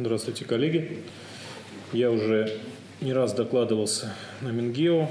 Здравствуйте, коллеги. Я уже не раз докладывался на Мингео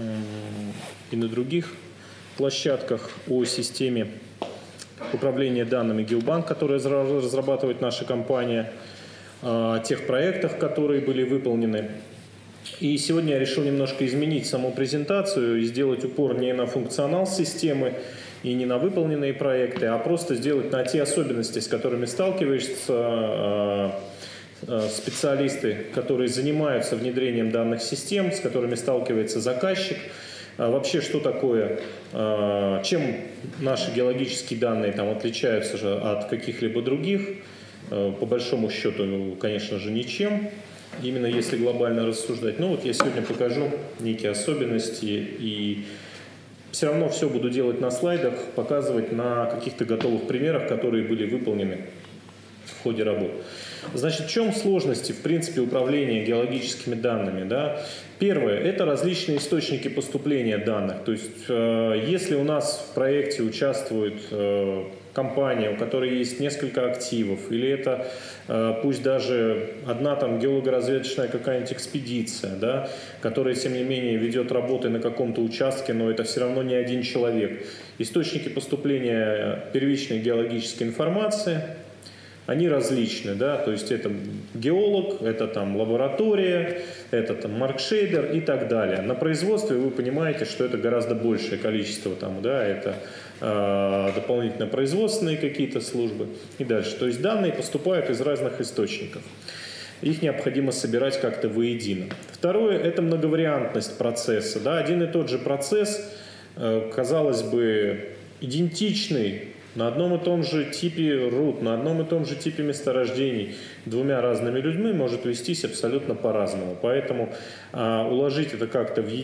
и на других площадках о системе управления данными Геобанк, которую разрабатывает наша компания, о тех проектах, которые были выполнены. И сегодня я решил немножко изменить саму презентацию и сделать упор не на функционал системы и не на выполненные проекты, а просто сделать на те особенности, с которыми сталкиваются специалисты, которые занимаются внедрением данных систем, с которыми сталкивается заказчик. Вообще, что такое, чем наши геологические данные там отличаются же от каких-либо других? По большому счету, конечно же, ничем, именно если глобально рассуждать. Но вот я сегодня покажу некие особенности, и все равно все буду делать на слайдах, показывать на каких-то готовых примерах, которые были выполнены в ходе работы. Значит, в чем сложности, в принципе, управления геологическими данными? Да? Первое – это различные источники поступления данных. То есть, если у нас в проекте участвует компания, у которой есть несколько активов, или это пусть даже одна там геологоразведочная какая-нибудь экспедиция, да, которая, тем не менее, ведет работы на каком-то участке, но это все равно не один человек. Источники поступления первичной геологической информации – они различны, да, то есть это геолог, это там лаборатория, это там маркшейдер и так далее. На производстве вы понимаете, что это гораздо большее количество там, да, это дополнительно производственные какие-то службы и дальше. То есть данные поступают из разных источников. Их необходимо собирать как-то воедино. Второе – это многовариантность процесса. Да, один и тот же процесс, казалось бы, идентичный, на одном и том же типе руд, на одном и том же типе месторождений двумя разными людьми может вестись абсолютно по-разному. Поэтому уложить это как-то в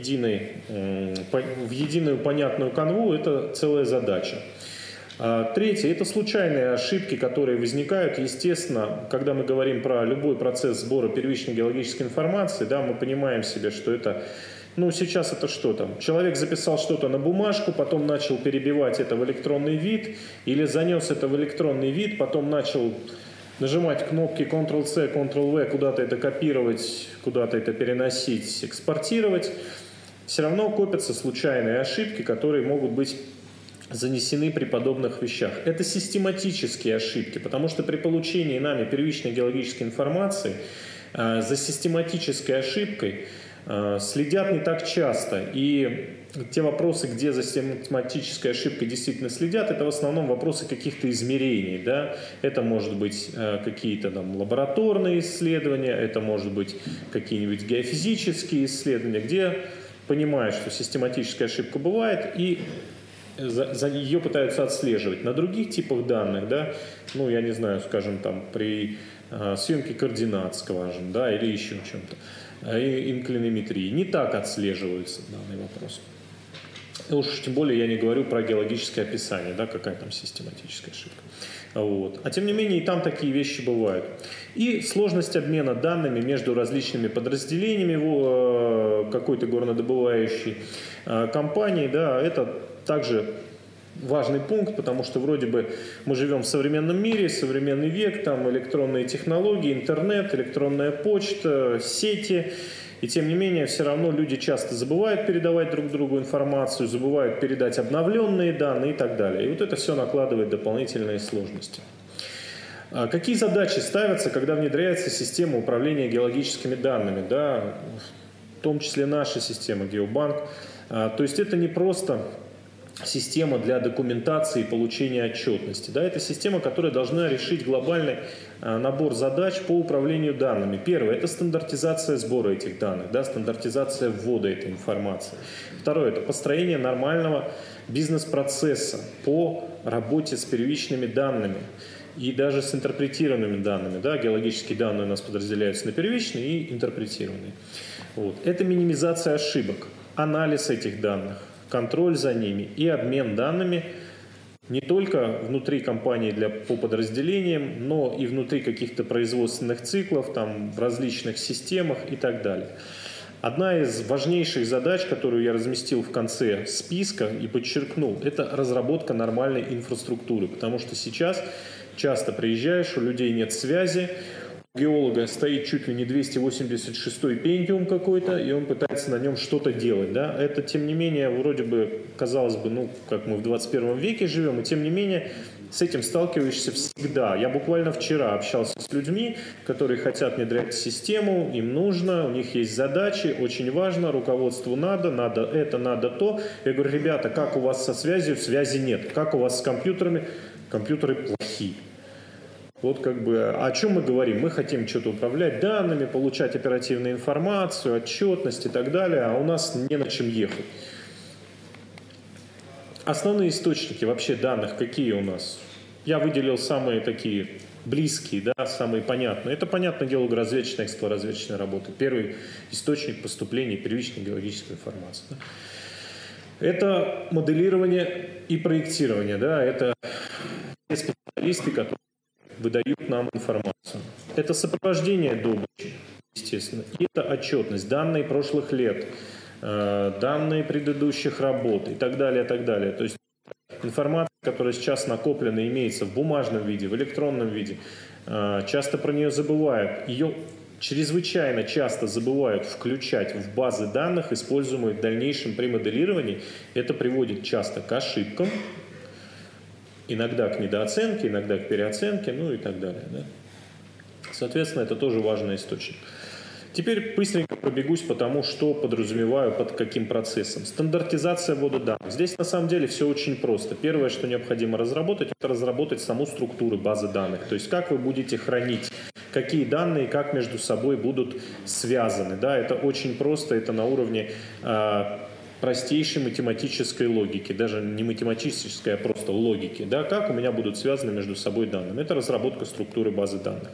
единую понятную канву – это целая задача. Третье – это случайные ошибки, которые возникают. Естественно, когда мы говорим про любой процесс сбора первичной геологической информации, да, мы понимаем себе, что это… Ну, сейчас это что там? Человек записал что-то на бумажку, потом начал перебивать это в электронный вид, или занес это в электронный вид, потом начал нажимать кнопки Ctrl-C, Ctrl-V, куда-то это копировать, куда-то это переносить, экспортировать. Все равно копятся случайные ошибки, которые могут быть занесены при подобных вещах. Это систематические ошибки, потому что при получении нами первичной геологической информации за систематической ошибкой следят не так часто, и те вопросы, где за систематической ошибкой действительно следят, это в основном вопросы каких-то измерений, да? Это может быть какие-то там лабораторные исследования, это может быть какие-нибудь геофизические исследования, где понимают, что систематическая ошибка бывает, и за ее пытаются отслеживать. На других типах данных, да, ну я не знаю, скажем там при съемке координат скважин, да, или еще чем-то, инклинометрии, не так отслеживаются данный вопрос. Уж тем более я не говорю про геологическое описание, да, какая там систематическая ошибка. Вот. А тем не менее и там такие вещи бывают. И сложность обмена данными между различными подразделениями какой-то горнодобывающей компании, да, это также важный пункт, потому что вроде бы мы живем в современном мире, современный век, там электронные технологии, интернет, электронная почта, сети, и тем не менее все равно люди часто забывают передавать друг другу информацию, забывают передать обновленные данные и так далее. И вот это все накладывает дополнительные сложности. Какие задачи ставятся, когда внедряется система управления геологическими данными, да, в том числе наша система Геобанк? То есть это не просто система для документации и получения отчетности. Да, это система, которая должна решить глобальный набор задач по управлению данными. Первое – это стандартизация сбора этих данных, да, стандартизация ввода этой информации. Второе – это построение нормального бизнес-процесса по работе с первичными данными и даже с интерпретированными данными. Да, геологические данные у нас подразделяются на первичные и интерпретированные. Вот. Это минимизация ошибок, анализ этих данных, контроль за ними и обмен данными не только внутри компании по подразделениям, но и внутри каких-то производственных циклов, там, в различных системах и так далее. Одна из важнейших задач, которую я разместил в конце списка и подчеркнул, это разработка нормальной инфраструктуры, потому что сейчас часто приезжаешь, у людей нет связи, геолога стоит чуть ли не 286-й Pentium какой-то, и он пытается на нем что-то делать. Да? Это, тем не менее, вроде бы, казалось бы, ну, как мы в 21 веке живем, и тем не менее, с этим сталкиваешься всегда. Я буквально вчера общался с людьми, которые хотят внедрять систему, им нужно, у них есть задачи, очень важно, руководству надо это, надо то. Я говорю, ребята, как у вас со связью? Связи нет. Как у вас с компьютерами? Компьютеры плохие. Вот как бы о чем мы говорим? Мы хотим что-то управлять данными, получать оперативную информацию, отчетность и так далее, а у нас не на чем ехать. Основные источники вообще данных какие у нас? Я выделил самые такие близкие, да, самые понятные. Это, понятное дело, разведочная, эксплоразведочная работа. Первый источник поступления первичной геологической информации. Да. Это моделирование и проектирование. Да, это те специалисты, которые выдают нам информацию. Это сопровождение добычи, естественно. И это отчетность, данные прошлых лет, данные предыдущих работ и так далее, и так далее. То есть информация, которая сейчас накоплена, имеется в бумажном виде, в электронном виде. Часто про нее забывают. Ее чрезвычайно часто забывают включать в базы данных, используемые в дальнейшем при моделировании. Это приводит часто к ошибкам, иногда к недооценке, иногда к переоценке, ну и так далее. Да? Соответственно, это тоже важный источник. Теперь быстренько пробегусь по тому, что подразумеваю под каким процессом. Стандартизация ввода данных. Здесь на самом деле все очень просто. Первое, что необходимо разработать, это разработать саму структуру базы данных. То есть как вы будете хранить, какие данные, как между собой будут связаны. Да, это очень просто, это на уровне простейшей математической логики, даже не математической, а просто логики, да, как у меня будут связаны между собой данные. Это разработка структуры базы данных.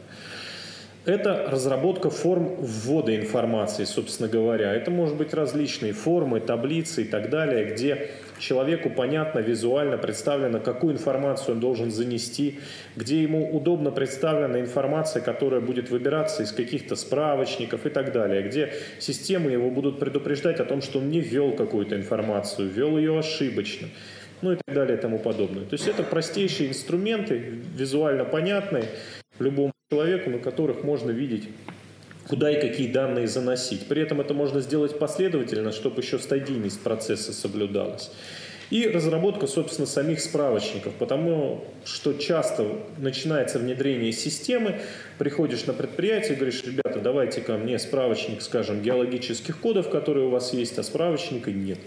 Это разработка форм ввода информации, собственно говоря. Это может быть различные формы, таблицы и так далее, где человеку понятно, визуально представлено, какую информацию он должен занести, где ему удобно представлена информация, которая будет выбираться из каких-то справочников и так далее, где системы его будут предупреждать о том, что он не ввел какую-то информацию, ввел ее ошибочно, ну и так далее и тому подобное. То есть это простейшие инструменты, визуально понятные любому человеку, на которых можно видеть, куда и какие данные заносить. При этом это можно сделать последовательно, чтобы еще стадийность процесса соблюдалась. И разработка, собственно, самих справочников, потому что часто начинается внедрение системы, приходишь на предприятие и говоришь, ребята, давайте ко мне справочник, скажем, геологических кодов, которые у вас есть, а справочника нет.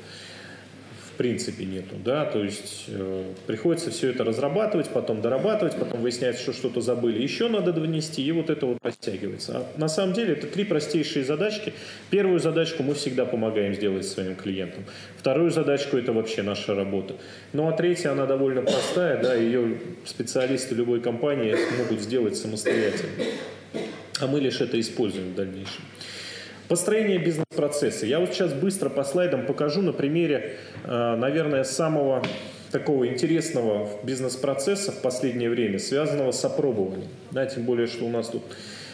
В принципе нету, да, то есть приходится все это разрабатывать, потом дорабатывать, потом выясняется, что что-то забыли, еще надо донести, и вот это вот растягивается. А на самом деле это три простейшие задачки. Первую задачку мы всегда помогаем сделать своим клиентам. Вторую задачку это вообще наша работа. Ну а третья, она довольно простая, да, ее специалисты любой компании могут сделать самостоятельно. А мы лишь это используем в дальнейшем. Построение бизнес-процесса. Я вот сейчас быстро по слайдам покажу на примере, наверное, самого такого интересного бизнес-процесса в последнее время, связанного с опробованием. Да, тем более, что у нас тут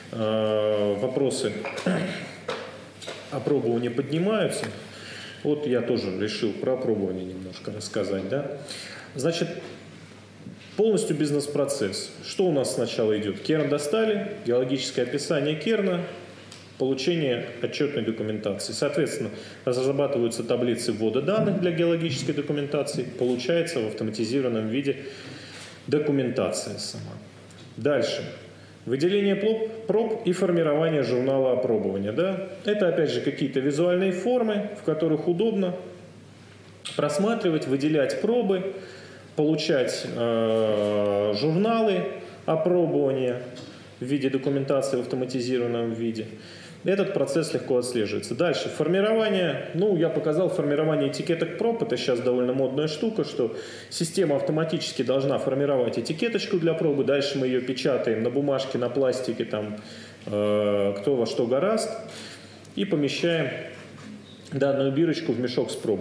вопросы опробования поднимаются. Вот я тоже решил про опробование немножко рассказать. Да? Значит, полностью бизнес-процесс. Что у нас сначала идет? Керн достали, геологическое описание керна, получение отчетной документации. Соответственно, разрабатываются таблицы ввода данных для геологической документации, получается в автоматизированном виде документация сама. Дальше. Выделение проб и формирование журнала опробования. Да? Это опять же какие-то визуальные формы, в которых удобно просматривать, выделять пробы, получать журналы опробования в виде документации в автоматизированном виде. Этот процесс легко отслеживается. Дальше. Формирование. Ну, я показал формирование этикеток проб. Это сейчас довольно модная штука, что система автоматически должна формировать этикеточку для пробы. Дальше мы ее печатаем на бумажке, на пластике, там, кто во что горазд. И помещаем данную бирочку в мешок с пробой.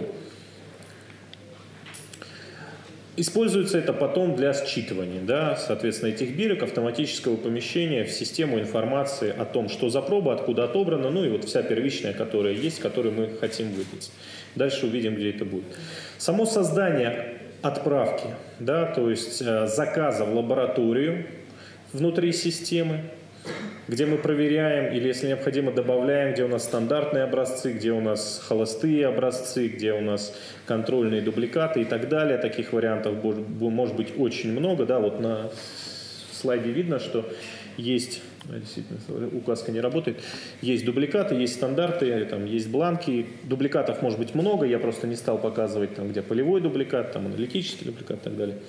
Используется это потом для считывания, да, соответственно, этих бирок, автоматического помещения в систему информации о том, что за проба, откуда отобрана, ну и вот вся первичная, которая есть, которую мы хотим выдать. Дальше увидим, где это будет. Само создание отправки, да, то есть заказа в лабораторию внутри системы, где мы проверяем или, если необходимо, добавляем, где у нас стандартные образцы, где у нас холостые образцы, где у нас контрольные дубликаты и так далее. Таких вариантов может быть очень много. Да, вот на слайде видно, что есть, действительно, указка не работает, есть дубликаты, есть стандарты, там есть бланки. Дубликатов может быть много, я просто не стал показывать, там, где полевой дубликат, там аналитический дубликат и так далее.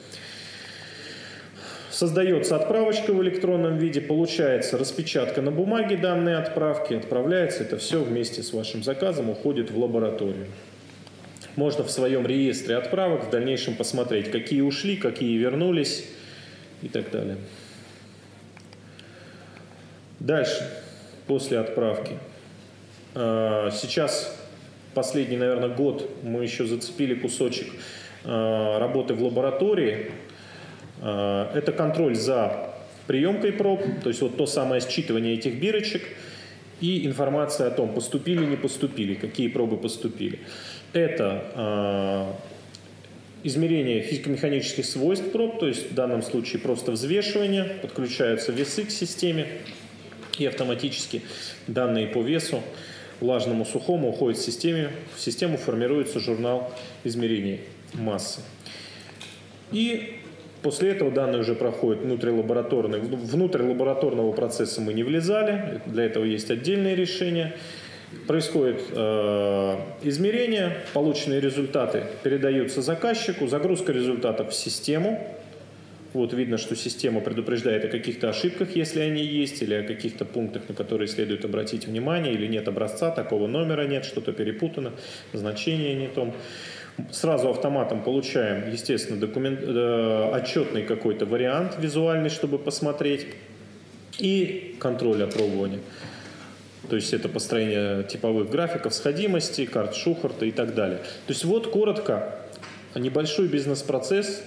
Создается отправочка в электронном виде, получается распечатка на бумаге данной отправки, отправляется это все вместе с вашим заказом, уходит в лабораторию. Можно в своем реестре отправок в дальнейшем посмотреть, какие ушли, какие вернулись и так далее. Дальше, после отправки. Сейчас, последний, наверное, год мы еще зацепили кусочек работы в лаборатории. Это контроль за приемкой проб, то есть вот то самое считывание этих бирочек и информация о том, поступили, не поступили, какие пробы поступили. Это измерение физико-механических свойств проб, то есть в данном случае просто взвешивание, подключаются весы к системе и автоматически данные по весу, влажному, сухому уходят в систему формируется журнал измерений массы. И после этого данные уже проходят внутрилабораторный. Внутрь лабораторного процесса мы не влезали, для этого есть отдельные решения. Происходит измерение, полученные результаты передаются заказчику, загрузка результатов в систему. Вот видно, что система предупреждает о каких-то ошибках, если они есть, или о каких-то пунктах, на которые следует обратить внимание, или нет образца, такого номера нет, что-то перепутано, значение не том. Сразу автоматом получаем, естественно, отчетный какой-то вариант визуальный, чтобы посмотреть, и контроль опробования. То есть это построение типовых графиков сходимости, карт Шухарта и так далее. То есть вот коротко небольшой бизнес-процесс,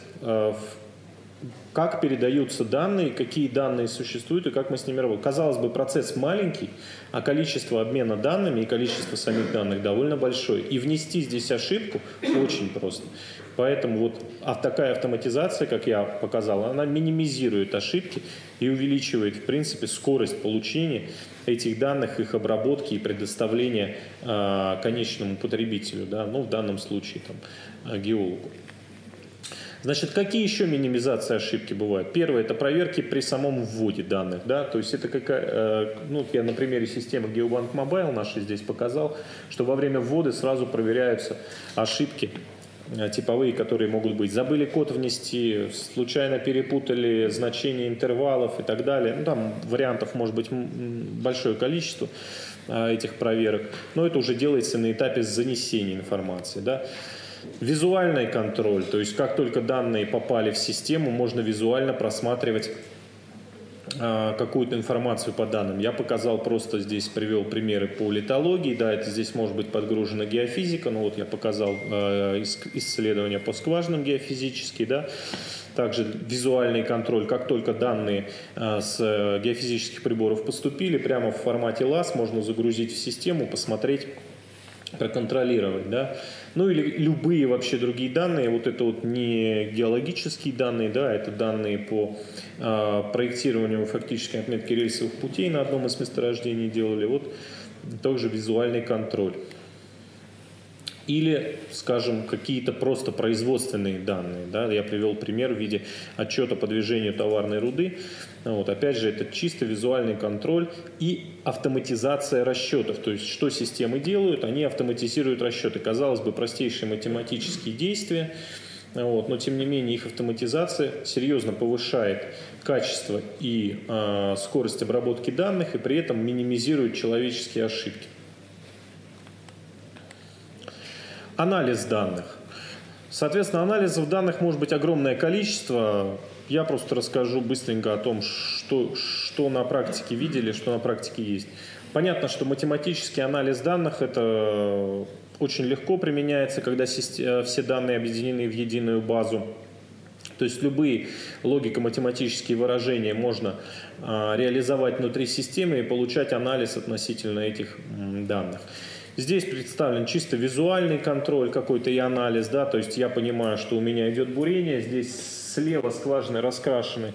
как передаются данные, какие данные существуют и как мы с ними работаем. Казалось бы, процесс маленький, а количество обмена данными и количество самих данных довольно большое. И внести здесь ошибку очень просто. Поэтому вот такая автоматизация, как я показал, она минимизирует ошибки и увеличивает, в принципе, скорость получения этих данных, их обработки и предоставления конечному потребителю, да, ну, в данном случае там, геологу. Значит, какие еще минимизации ошибки бывают? Первое – это проверки при самом вводе данных. Да? То есть это я на примере системы Geobank Mobile нашей здесь показал, что во время ввода сразу проверяются ошибки типовые, которые могут быть. Забыли код внести, случайно перепутали значение интервалов и так далее. Ну, там вариантов может быть большое количество этих проверок, но это уже делается на этапе занесения информации. Да? Визуальный контроль, то есть как только данные попали в систему, можно визуально просматривать какую-то информацию по данным. Я показал, просто здесь привел примеры по литологии, да, это здесь может быть подгружена геофизика, но вот я показал исследования по скважинам геофизические, да. Также визуальный контроль, как только данные с геофизических приборов поступили, прямо в формате LAS можно загрузить в систему, посмотреть, проконтролировать, да. Ну или любые вообще другие данные, вот это вот не геологические данные, да, это данные по проектированию фактической отметки рельсовых путей на одном из месторождений делали, вот также визуальный контроль. Или, скажем, какие-то просто производственные данные. Да? Я привел пример в виде отчета по движению товарной руды. Вот, опять же, это чисто визуальный контроль и автоматизация расчетов. То есть, что системы делают? Они автоматизируют расчеты. Казалось бы, простейшие математические действия, вот, но тем не менее их автоматизация серьезно повышает качество и скорость обработки данных и при этом минимизирует человеческие ошибки. Анализ данных. Соответственно, анализов данных может быть огромное количество. Я просто расскажу быстренько о том, что на практике видели, что на практике есть. Понятно, что математический анализ данных это очень легко применяется, когда все данные объединены в единую базу. То есть любые логико-математические выражения можно реализовать внутри системы и получать анализ относительно этих данных. Здесь представлен чисто визуальный контроль какой-то и анализ, да, то есть я понимаю, что у меня идет бурение, здесь слева скважины раскрашены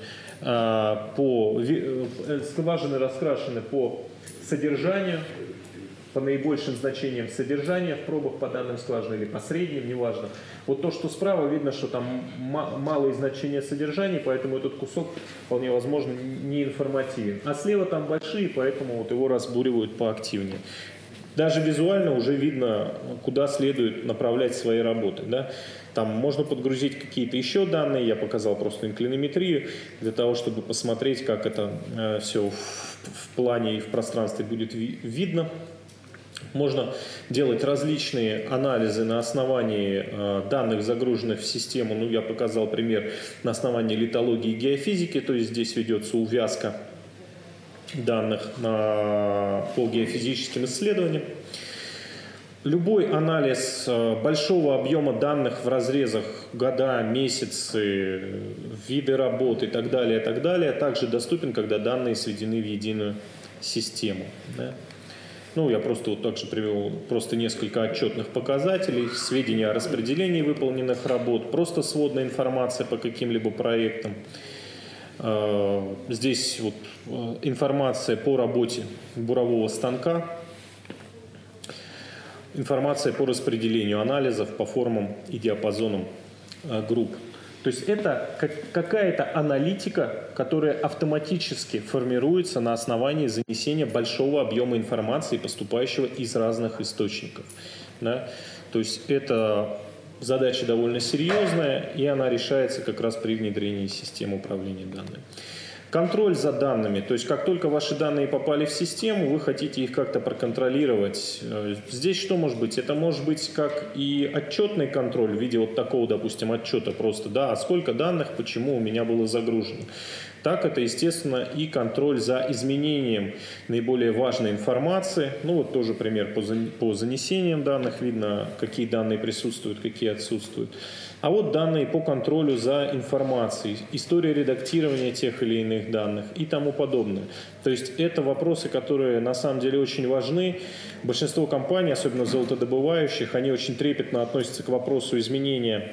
по содержанию, по наибольшим значениям содержания в пробах по данным скважин или по средним, неважно. Вот то, что справа, видно, что там малые значения содержания, поэтому этот кусок вполне возможно не информативен. А слева там большие, поэтому вот его разбуривают поактивнее. Даже визуально уже видно, куда следует направлять свои работы. Да? Там можно подгрузить какие-то еще данные, я показал просто инклинометрию, для того, чтобы посмотреть, как это все в плане и в пространстве будет видно. Можно делать различные анализы на основании данных, загруженных в систему. Ну, я показал пример на основании литологии и геофизики, то есть здесь ведется увязка данных по геофизическим исследованиям. Любой анализ большого объема данных в разрезах года, месяцы, виды работы и так далее, также доступен, когда данные сведены в единую систему. Да? Ну, я просто вот также привел просто несколько отчетных показателей, сведения о распределении выполненных работ, просто сводная информация по каким-либо проектам. Здесь вот информация по работе бурового станка, информация по распределению анализов по формам и диапазонам групп. То есть это какая-то аналитика, которая автоматически формируется на основании занесения большого объема информации, поступающего из разных источников. Да? То есть это задача довольно серьезная, и она решается как раз при внедрении системы управления данными. Контроль за данными, то есть как только ваши данные попали в систему, вы хотите их как-то проконтролировать. Здесь что может быть? Это может быть как и отчетный контроль в виде вот такого, допустим, отчета просто, да, а сколько данных, почему у меня было загружено. Так это, естественно, и контроль за изменением наиболее важной информации. Ну вот тоже пример по занесениям данных, видно, какие данные присутствуют, какие отсутствуют. А вот данные по контролю за информацией, история редактирования тех или иных данных и тому подобное. То есть это вопросы, которые на самом деле очень важны. Большинство компаний, особенно золотодобывающих, они очень трепетно относятся к вопросу изменения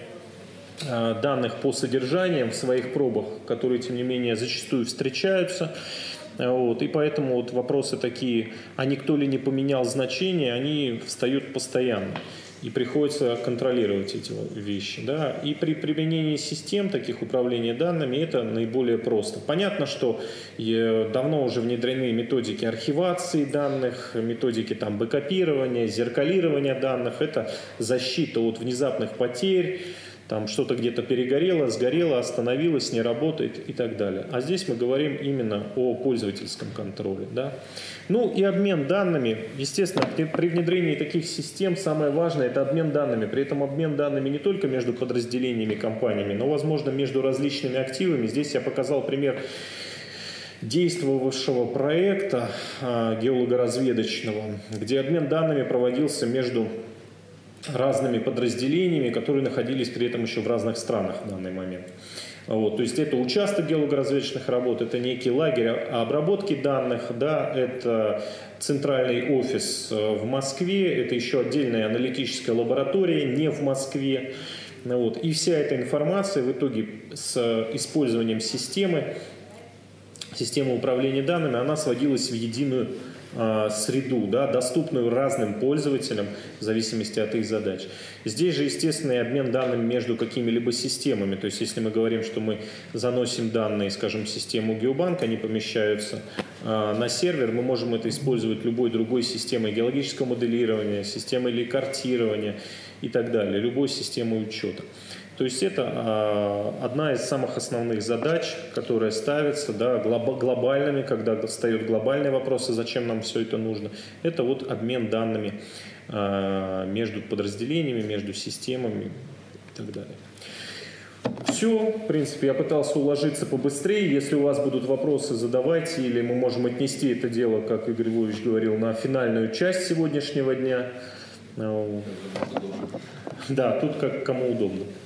данных по содержаниям в своих пробах, которые, тем не менее, зачастую встречаются. Вот, и поэтому вот вопросы такие, а никто ли не поменял значения, они встают постоянно. И приходится контролировать эти вещи. Да? И при применении систем таких управления данными это наиболее просто. Понятно, что давно уже внедрены методики архивации данных, методики там, бэкапирования, зеркалирования данных. Это защита от внезапных потерь. Там что-то где-то перегорело, сгорело, остановилось, не работает и так далее. А здесь мы говорим именно о пользовательском контроле. Да? Ну и обмен данными. Естественно, при внедрении таких систем самое важное – это обмен данными. При этом обмен данными не только между подразделениями компаниями, но, возможно, между различными активами. Здесь я показал пример действовавшего проекта геологоразведочного, где обмен данными проводился между разными подразделениями, которые находились при этом еще в разных странах в данный момент. Вот, то есть это участок геологоразведочных работ, это некий лагерь обработки данных, да, это центральный офис в Москве, это еще отдельная аналитическая лаборатория не в Москве. Вот, и вся эта информация в итоге с использованием системы управления данными, она сводилась в единую среду, да, доступную разным пользователям в зависимости от их задач. Здесь же, естественно, и обмен данными между какими-либо системами. То есть, если мы говорим, что мы заносим данные, скажем, в систему Геобанк, они помещаются на сервер, мы можем это использовать любой другой системой геологического моделирования, системой или картирования и так далее, любой системой учета. То есть это одна из самых основных задач, которая ставится, да, глобальными, когда встают глобальные вопросы, зачем нам все это нужно. Это вот обмен данными между подразделениями, между системами и так далее. Все, в принципе, я пытался уложиться побыстрее. Если у вас будут вопросы, задавайте, или мы можем отнести это дело, как Игорь Львович говорил, на финальную часть сегодняшнего дня. Да, тут как кому удобно.